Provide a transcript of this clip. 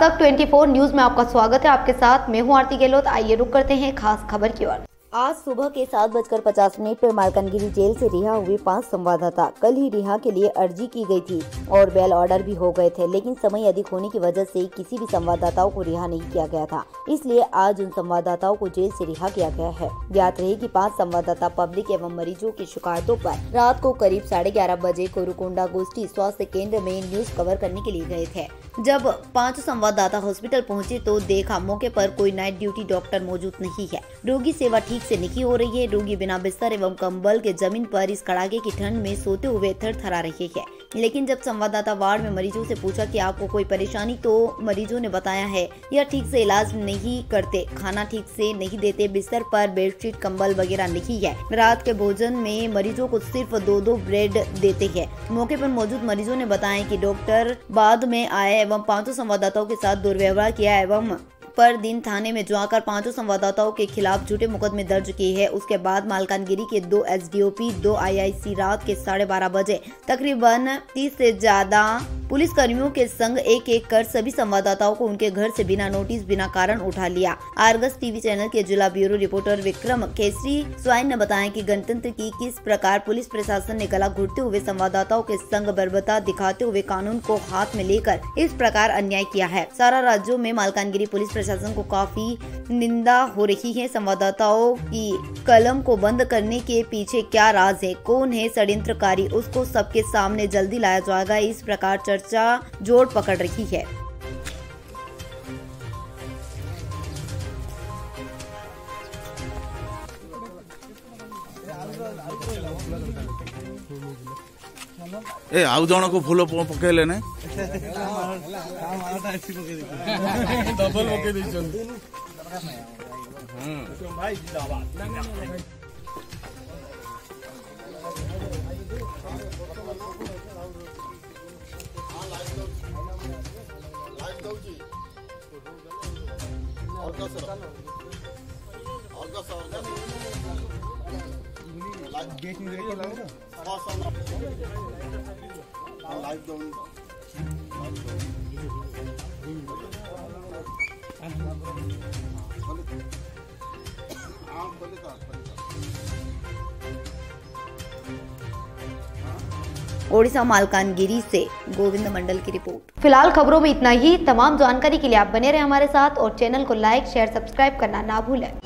तक 24 न्यूज में आपका स्वागत है। आपके साथ मैं हूं आरती गहलोत। आइए रुक करते हैं खास खबर की ओर। आज सुबह के 7:50 पर मालकानगिरी जेल से रिहा हुए 5 संवाददाता कल ही रिहा के लिए अर्जी की गई थी और बेल ऑर्डर भी हो गए थे, लेकिन समय अधिक होने की वजह से किसी भी संवाददाताओं को रिहा नहीं किया गया था। इसलिए आज उन संवाददाताओं को जेल से रिहा किया गया है। ज्ञात रहे कि 5 संवाददाता पब्लिक एवं मरीजों की शिकायतों पर रात को करीब 11:30 बजे कोरुकोंडा गोष्ठी स्वास्थ्य केंद्र में न्यूज कवर करने के लिए गए थे। जब 5 संवाददाता हॉस्पिटल पहुंचे तो देखा मौके पर कोई नाइट ड्यूटी डॉक्टर मौजूद नहीं है। रोगी सेवा ठीक से नहीं हो रही है। रोगी बिना बिस्तर एवं कंबल के जमीन पर इस कड़ाके की ठंड में सोते हुए थरथरा रहे हैं। लेकिन जब संवाददाता वार्ड में मरीजों से पूछा कि आपको कोई परेशानी, तो मरीजों ने बताया है यह ठीक से इलाज नहीं करते, खाना ठीक से नहीं देते, बिस्तर पर बेडशीट कंबल वगैरह नहीं है। रात के भोजन में मरीजों को सिर्फ 2-2 ब्रेड देते हैं। मौके पर मौजूद मरीजों ने बताया कि डॉक्टर बाद में आए एवं 5 संवाददाताओं के साथ दुर्व्यवहार किया एवं पर दिन थाने में जाकर 5 संवाददाताओं के खिलाफ झूठे मुकदमे दर्ज किए हैं। उसके बाद मालकानगिरी के 2 एसडीओपी 2 आईआईसी रात के 12:30 बजे तकरीबन 30 से ज्यादा पुलिस कर्मियों के संग एक कर सभी संवाददाताओं को उनके घर से बिना नोटिस बिना कारण उठा लिया। आर्गस टीवी चैनल के जिला ब्यूरो रिपोर्टर विक्रम केसरी स्वाइन ने बताया कि गणतंत्र की किस प्रकार पुलिस प्रशासन ने गला घोटते हुए संवाददाताओं के संग बर्बरता दिखाते हुए कानून को हाथ में लेकर इस प्रकार अन्याय किया है। सारा राज्यों में मालकानगिरी पुलिस प्रशासन को काफी निंदा हो रही है। संवाददाताओं की कलम को बंद करने के पीछे क्या राज है, कौन है षड्यंत्रकारी, उसको सबके सामने जल्दी लाया जाएगा। इस प्रकार चर्चा जोर पकड़ रही है। ए आउ जन को फूल पकेले ने डबल पके दैछन भाई जिंदाबाद। गेट में रेट लगा ना लाइव डाउन ओडिशा मालकानगिरी से गोविंद मंडल की रिपोर्ट। फिलहाल खबरों में इतना ही। तमाम जानकारी के लिए आप बने रहे हमारे साथ और चैनल को लाइक, शेयर, सब्सक्राइब करना ना भूलें।